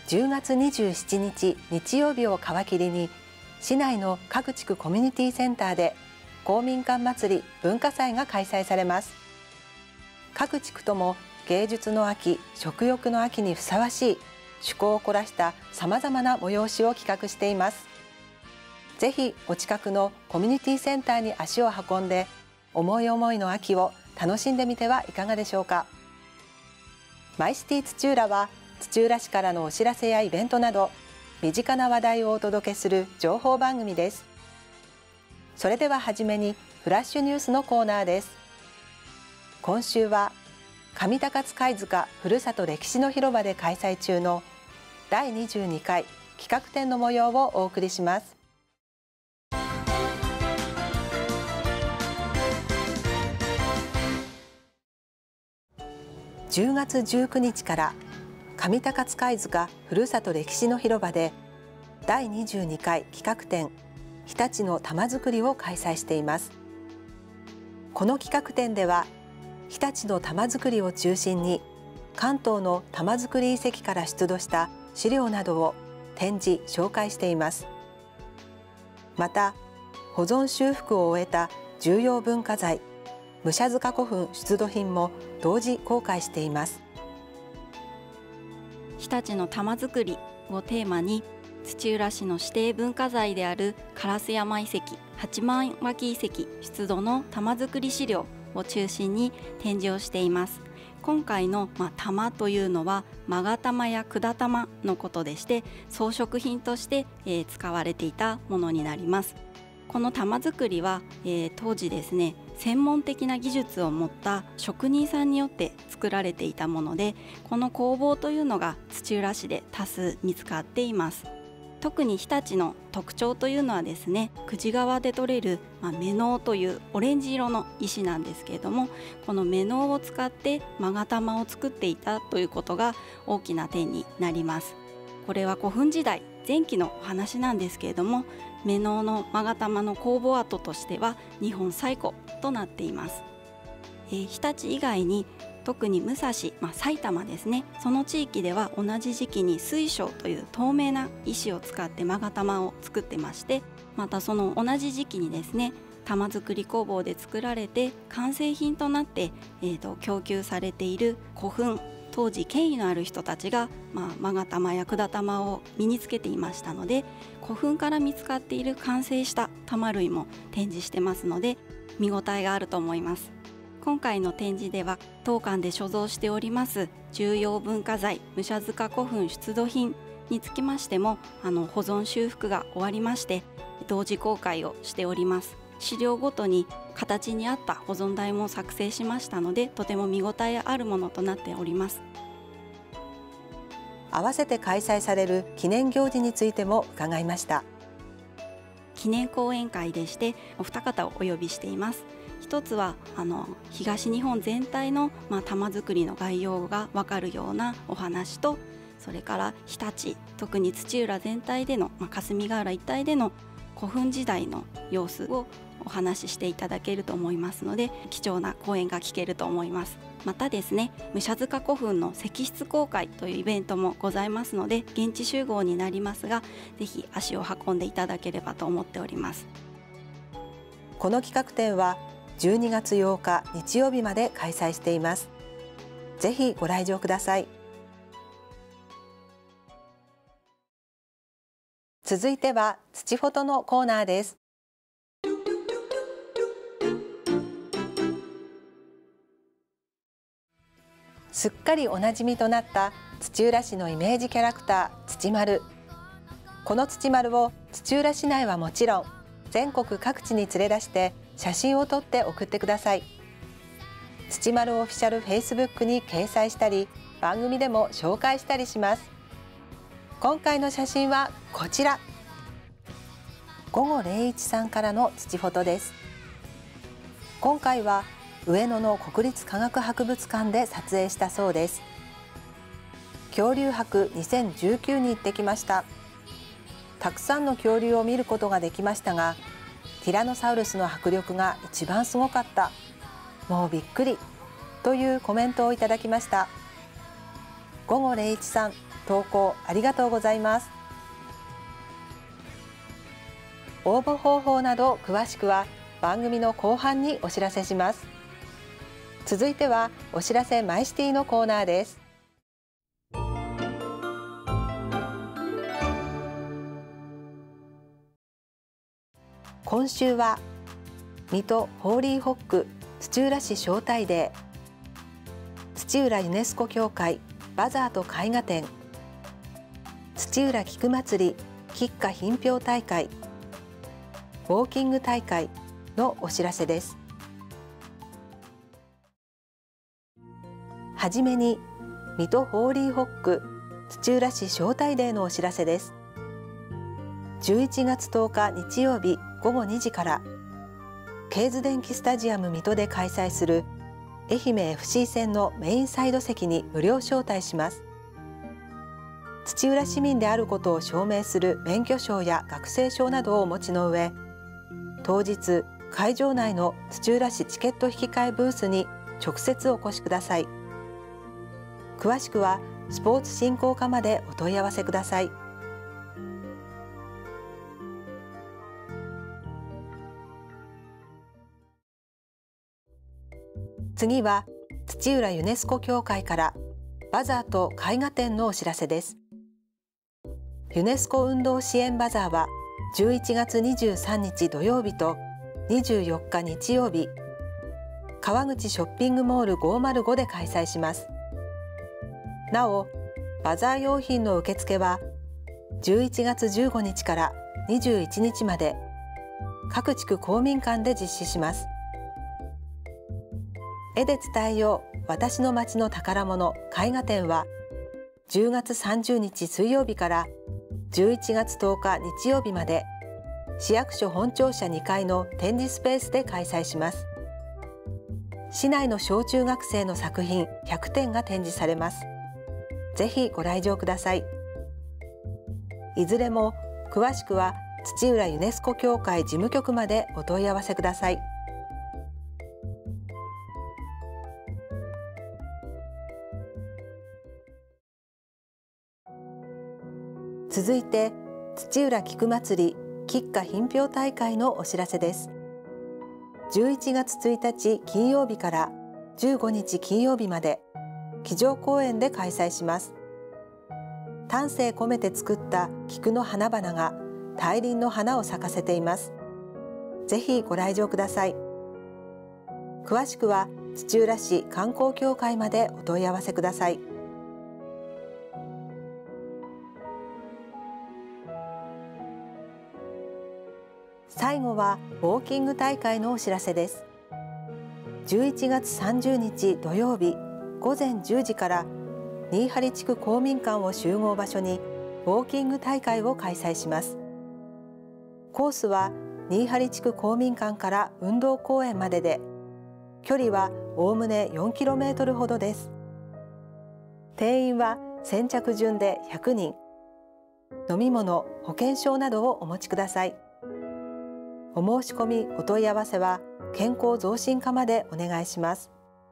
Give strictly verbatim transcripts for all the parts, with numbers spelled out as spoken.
じゅうがつにじゅうしちにち日曜日を皮切りに、市内の各地区コミュニティセンターで公民館祭り文化祭が開催されます。各地区とも芸術の秋、食欲の秋にふさわしい趣向を凝らしたさまざまな催しを企画しています。ぜひお近くのコミュニティセンターに足を運んで、思い思いの秋を楽しんでみてはいかがでしょうか。マイシティ土浦は土浦市からのお知らせやイベントなど身近な話題をお届けする情報番組です。それでははじめにフラッシュニュースのコーナーです。今週は上高津貝塚ふるさと歴史の広場で開催中のだいにじゅうにかい企画展の模様をお送りします。じゅうがつじゅうくにちから上高津貝塚ふるさと歴史の広場でだいにじゅうにかい企画展日立の玉作りを開催しています。この企画展では日立の玉作りを中心に関東の玉作り遺跡から出土した資料などを展示紹介しています。また保存修復を終えた重要文化財武者塚古墳出土品も同時公開しています。 日立の玉作りをテーマに、土浦市の指定文化財である烏山遺跡、八幡脇遺跡出土の玉作り資料を中心に展示をしています。今回の、まあ、玉というのは勾玉や管玉のことでして、装飾品として、えー、使われていたものになります。この玉作りは、えー、当時ですね、専門的な技術を持った職人さんによって作られていたもので、この工房というのが土浦市で多数見つかっています。特に日立の特徴というのはですね、久慈川で採れる、まあ、メノウというオレンジ色の石なんですけれども、このメノウを使って勾玉を作っていたということが大きな点になります。これは古墳時代前期のお話なんですけれども、メノウの勾玉の工房跡としては日本最古となっています。えー、日立以外に特に武蔵、まあ、埼玉ですね、その地域では同じ時期に水晶という透明な石を使って勾玉を作ってまして、またその同じ時期にですね、玉作り工房で作られて完成品となって、えー、と供給されている古墳、当時権威のある人たちが、まあ、勾玉や管玉を身につけていましたので、古墳から見つかっている完成した玉類も展示してますので、見応えがあると思います。今回の展示では当館で所蔵しております重要文化財武者塚古墳出土品につきましても、あの保存修復が終わりまして同時公開をしております。資料ごとに形に合った保存台も作成しましたので、とても見応えあるものとなっております。 合わせて開催される記念行事についても伺いました。 記念講演会でしてお二方をお呼びしています。一つはあの東日本全体の、まあ、玉作りの概要が分かるようなお話と、それから日立、特に土浦全体での、まあ、霞ヶ浦一帯での古墳時代の様子をお話ししていただけると思いますので、貴重な講演が聞けると思います。またですね、武者塚古墳の石室公開というイベントもございますので、現地集合になりますが、ぜひ足を運んでいただければと思っております。 この企画展はじゅうにがつようか日曜日まで開催しています。ぜひご来場ください。続いては土フォトのコーナーです。すっかりおなじみとなった土浦市のイメージキャラクター土丸。この土丸を土浦市内はもちろん全国各地に連れ出して写真を撮って送ってください。土丸オフィシャルフェイスブックに掲載したり、番組でも紹介したりします。今回の写真はこちら。午後れいいちさんからの土フォトです。今回は上野の国立科学博物館で撮影したそうです。恐竜博にせんじゅうきゅうに行ってきました。たくさんの恐竜を見ることができましたが、ティラノサウルスの迫力が一番すごかった。もうびっくりというコメントをいただきました。 ごごれいいちさん、投稿ありがとうございます。応募方法など詳しくは番組の後半にお知らせします。続いてはお知らせマイシティのコーナーです。今週は水戸ホーリーホック土浦市招待デー、土浦ユネスコ協会バザーと絵画展、土浦菊祭り菊花品評大会、ウォーキング大会のお知らせです。はじめに水戸ホーリーホック土浦市招待デーのお知らせです。じゅういちがつとおか日曜日ごごにじからケーズ電気スタジアム水戸で開催する愛媛 エフシー 戦のメインサイド席に無料招待します。土浦市民であることを証明する免許証や学生証などをお持ちの上、当日会場内の土浦市チケット引き換えブースに直接お越しください。詳しくはスポーツ振興課までお問い合わせください。次は土浦ユネスコ協会からバザーと絵画展のお知らせです。ユネスコ運動支援バザーはじゅういちがつにじゅうさんにち土曜日とにじゅうよっか日曜日、川口ショッピングモールごーまるごで開催します。なお、バザー用品の受付はじゅういちがつじゅうごにちからにじゅういちにちまで各地区公民館で実施します。絵で伝えよう私の街の宝物絵画展はじゅうがつさんじゅうにち水曜日からじゅういちがつとおか日曜日まで市役所本庁舎にかいの展示スペースで開催します。市内の小中学生の作品ひゃくてんが展示されます。ぜひご来場ください。いずれも詳しくは土浦ユネスコ協会事務局までお問い合わせください。続いて土浦菊祭り菊花品評大会のお知らせです。じゅういちがつついたち金曜日からじゅうごにち金曜日まで基調公園で開催します。丹精込めて作った菊の花々が大輪の花を咲かせています。ぜひご来場ください。詳しくは土浦市観光協会までお問い合わせください。最後はウォーキング大会のお知らせです。じゅういちがつさんじゅうにち土曜日ごぜんじゅうじから新張地区公民館を集合場所にウォーキング大会を開催します。コースは新張地区公民館から運動公園までで、距離はおおむねよんキロメートルほどです。定員は先着順でひゃくにん。飲み物、保険証などをお持ちください。お申し込みお問い合わせは健康増進課までお願いします。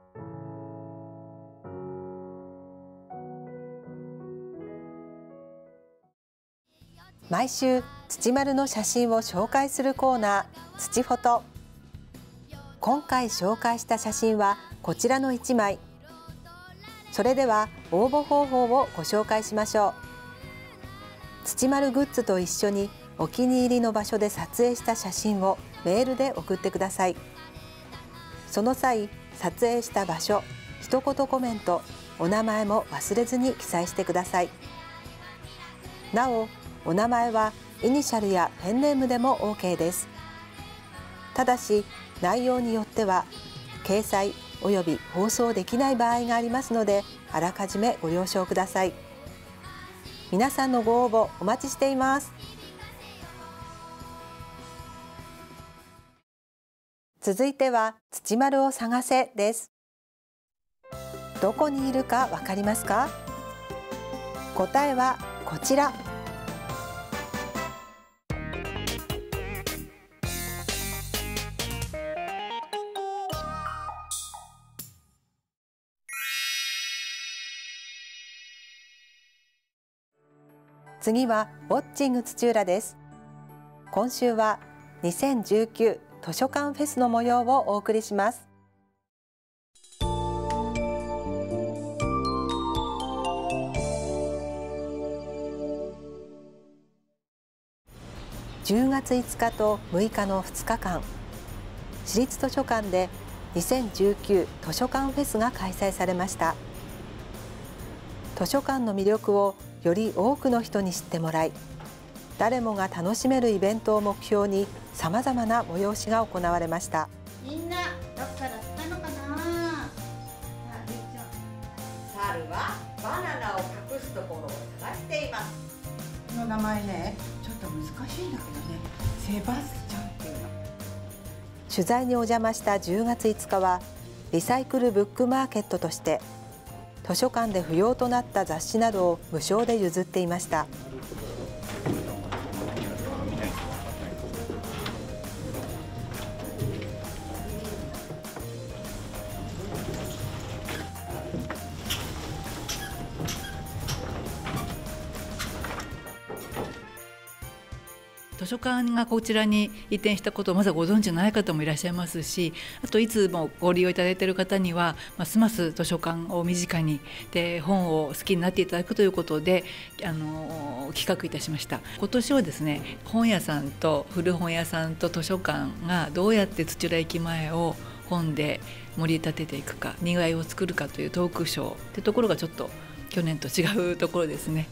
毎週土丸の写真を紹介するコーナー、土フォト。今回紹介した写真はこちらのいちまい。それでは応募方法をご紹介しましょう。土丸グッズと一緒にお気に入りの場所で撮影した写真をメールで送ってください。その際、撮影した場所、一言コメント、お名前も忘れずに記載してください。なお、お名前はイニシャルやペンネームでも オーケー です。ただし、内容によっては掲載および放送できない場合がありますので、あらかじめご了承ください。皆さんのご応募お待ちしています。続いては土丸を探せです。どこにいるかわかりますか？答えはこちら。 次はウォッチング土浦です。今週はにせんじゅうきゅう図書館フェスの模様をお送りします。じゅうがついつかとむいかのふつかかん、市立図書館でにせんじゅうきゅう図書館フェスが開催されました。図書館の魅力をより多くの人に知ってもらい、誰もが楽しめるイベントを目標にさまざまな催しが行われました。 みんなどっから来たのかな。 猿はバナナを隠すところを探しています。 この名前ね、ちょっと難しいんだけどね、セバスチャンっていうの。 取材にお邪魔したじゅうがついつかはリサイクルブックマーケットとして図書館で不要となった雑誌などを無償で譲っていました。 図書館がこちらに移転したことをまだご存知ない方もいらっしゃいますし、あといつもご利用いただいている方にはますます図書館を身近にで本を好きになっていただくということであの企画いたしました。今年はですね、本屋さんと古本屋さんと図書館がどうやって土浦駅前を本で盛り立てていくか、にぎわいを作るかというトークショーというところがちょっと去年と違うところですね。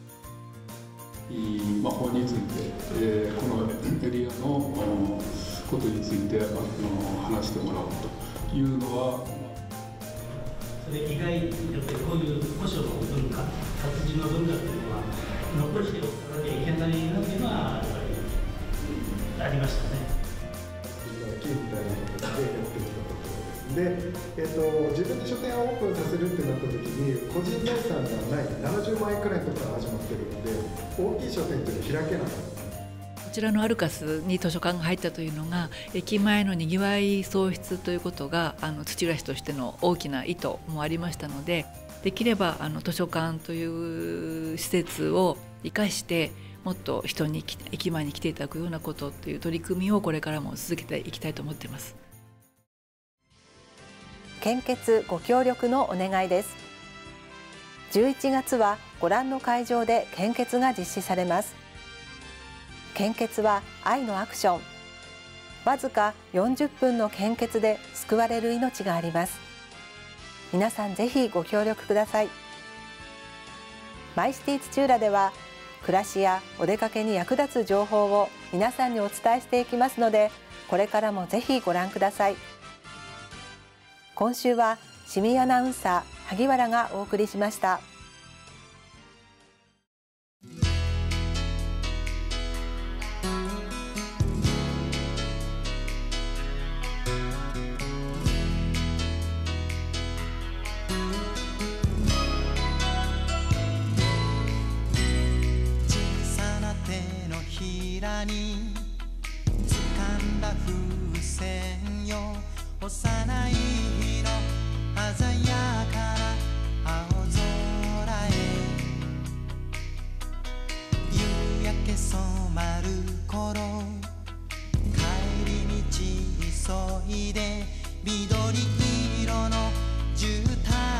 まあ、本について、えー、このエリアのことについてあの話してもらおうというのは、 それ以外にやっぱりこういう古書の文化、活字の文化というのは残しておかなきゃいけないなというのはやっぱりありましたね。 みたいな形でやってきたところです。で、えー、と自分で書店をオープンさせるってなった時に個人財産がないななじゅうまんえんくらいのところから始まってるので、大きい書店っていうのは開けなかった。 こちらのアルカスに図書館が入ったというのが駅前のにぎわい創出ということがあの土浦市としての大きな意図もありましたので、できればあの図書館という施設を生かしてもっと人に駅前に来ていただくようなことという取り組みをこれからも続けていきたいと思っています。 献血ご協力のお願いです。じゅういちがつはご覧の会場で献血が実施されます。献血は愛のアクション。わずかよんじゅっぷんの献血で救われる命があります。皆さんぜひご協力ください。マイシティ土浦では暮らしやお出かけに役立つ情報を皆さんにお伝えしていきますので、これからもぜひご覧ください。今週は清水アナウンサー萩原がお送りしました。 小さな手のひらに掴んだ風船よ、幼い日の鮮やかな青空へ、夕焼け染まる頃、帰り道急いで緑色の絨毯